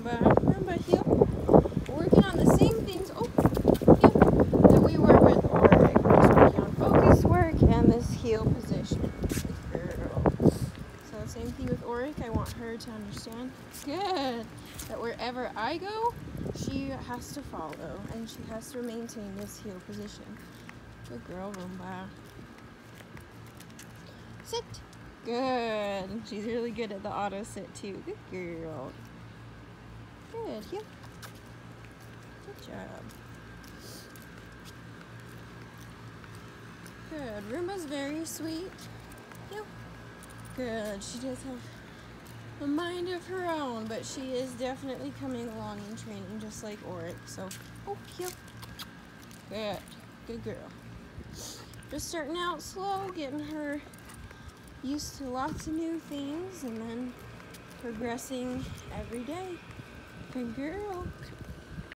Roomba. Roomba-heel. Working on the same things. Oh, heel. That we were with Oric. Just working on focus work and this heel position. Good girl. So same thing with Oric. I want her to understand. Good. That wherever I go, she has to follow and she has to maintain this heel position. Good girl, Roomba. Sit. Good. She's really good at the auto sit too. Good girl. Good. Heel. Good job. Good. Roomba's very sweet. Heel. Good. She does have a mind of her own, but she is definitely coming along in training just like Oric. So, oh, heel. Good. Good girl. Just starting out slow, getting her used to lots of new things and then progressing every day. Good girl.